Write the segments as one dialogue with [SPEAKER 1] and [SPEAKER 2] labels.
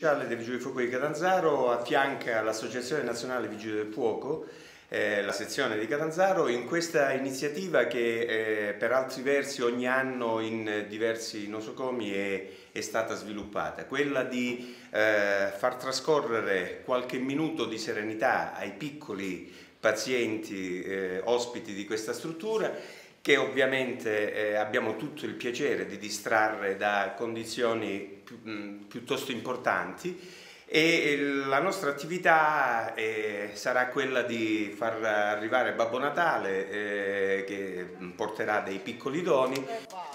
[SPEAKER 1] Speciale dei Vigili del Fuoco di Catanzaro affianca l'Associazione Nazionale Vigili del Fuoco, la sezione di Catanzaro, in questa iniziativa che per altri versi ogni anno in diversi nosocomi è stata sviluppata, quella di far trascorrere qualche minuto di serenità ai piccoli pazienti ospiti di questa struttura, che ovviamente abbiamo tutto il piacere di distrarre da condizioni piuttosto importanti, e la nostra attività sarà quella di far arrivare Babbo Natale che porterà dei piccoli doni.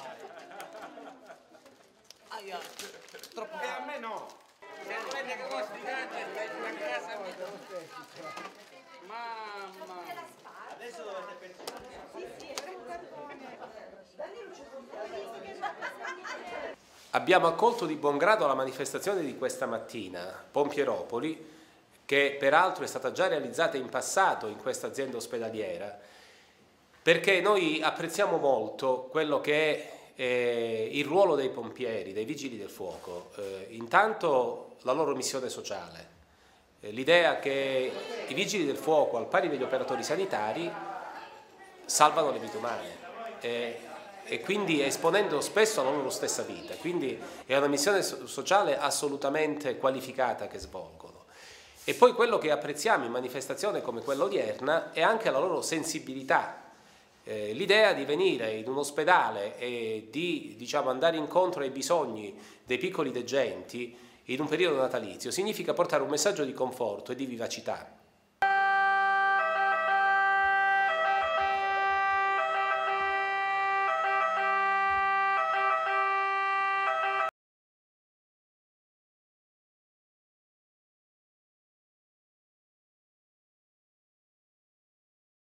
[SPEAKER 2] A me no! Mamma! Adesso dovete pensare.
[SPEAKER 3] Abbiamo accolto di buon grado la manifestazione di questa mattina, Pompieropoli, che peraltro è stata già realizzata in passato in questa azienda ospedaliera, perché noi apprezziamo molto quello che è il ruolo dei pompieri, dei vigili del fuoco, intanto la loro missione sociale, l'idea che i vigili del fuoco, al pari degli operatori sanitari, salvano le vite umane e quindi esponendo spesso la loro stessa vita, quindi è una missione sociale assolutamente qualificata che svolgono. E poi quello che apprezziamo in manifestazione come quella odierna è anche la loro sensibilità, l'idea di venire in un ospedale e di andare incontro ai bisogni dei piccoli degenti in un periodo natalizio significa portare un messaggio di conforto e di vivacità.